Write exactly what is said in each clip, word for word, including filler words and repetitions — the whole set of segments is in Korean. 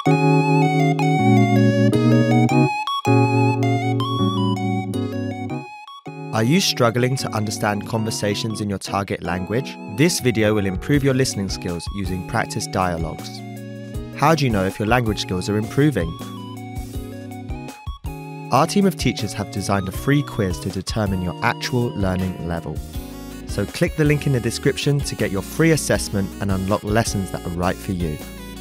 Are you struggling to understand conversations in your target language? This video will improve your listening skills using practice dialogues. How do you know if your language skills are improving? Our team of teachers have designed a free quiz to determine your actual learning level. So click the link in the description to get your free assessment and unlock lessons that are right for you.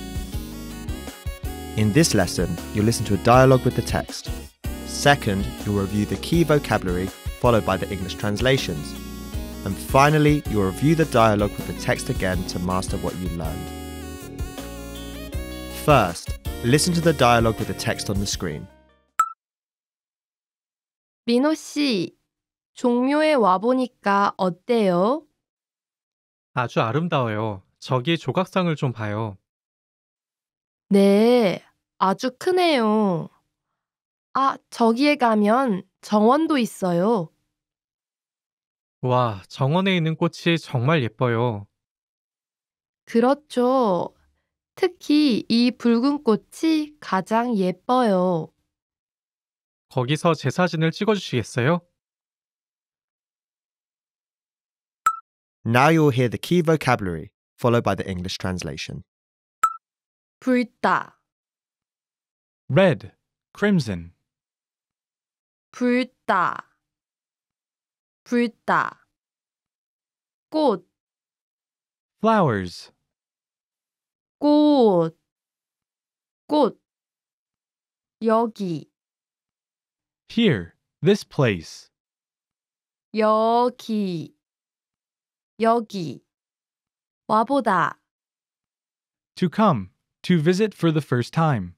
In this lesson, you'll listen to a dialogue with the text. Second, you'll review the key vocabulary, followed by the English translations. And finally, you'll review the dialogue with the text again to master what you learned. First, listen to the dialogue with the text on the screen. 민호 씨, 종묘에 와보니까 어때요? 아주 아름다워요. 저기 조각상을 좀 봐요. 네, 아주 크네요. 아, 저기에 가면 정원도 있어요. 와, 정원에 있는 꽃이 정말 예뻐요. 그렇죠. 특히 이 붉은 꽃이 가장 예뻐요. 거기서 제 사진을 찍어주시겠어요? Now you'll hear the key vocabulary, followed by the English translation. 붉다, Red, crimson, 붉다, 붉다. 꽃, flowers, 꽃, 꽃. 여기, here, this place, 여기, 여기. 와보다, to come, to visit for the first time,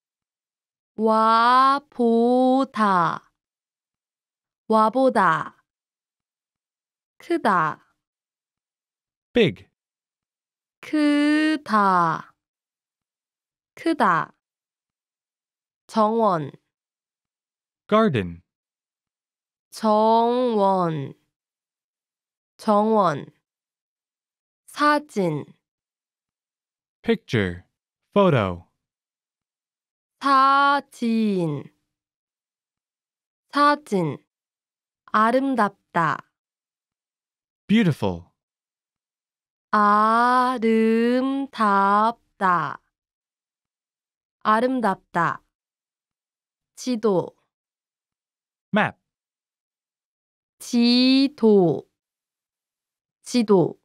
와보다, 와보다. 크다, big, 크다, 크다. 정원, garden, 정원, 정원. 사진, picture, photo, 사진, 사진. 아름답다, beautiful, 아름답다, 아름답다. 지도, map, 지도, 지도.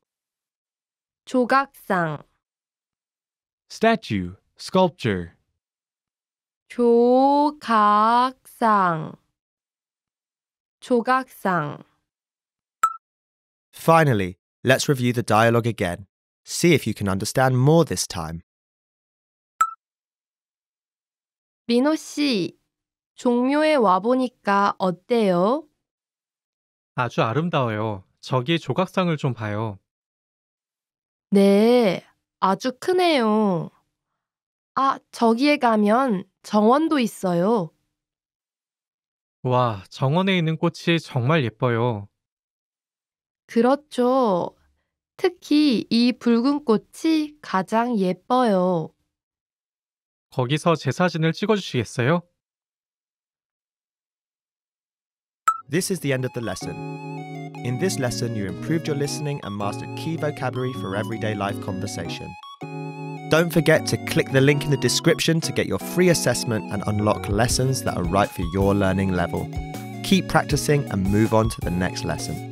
조각상, statue, sculpture, 조각상, 조각상. Finally, let's review the dialogue again. See if you can understand more this time. 민호 씨, 종묘에 와보니까 어때요? 아주 아름다워요. 저기 조각상을 좀 봐요. 네, 아주 크네요. 아, 저기에 가면 정원도 있어요. 와, 정원에 있는 꽃이 정말 예뻐요. 그렇죠. 특히 이 붉은 꽃이 가장 예뻐요. 거기서 제 사진을 찍어주시겠어요? This is the end of the lesson. In this lesson, you improved your listening and mastered key vocabulary for everyday life conversation. Don't forget to click the link in the description to get your free assessment and unlock lessons that are right for your learning level. Keep practicing and move on to the next lesson.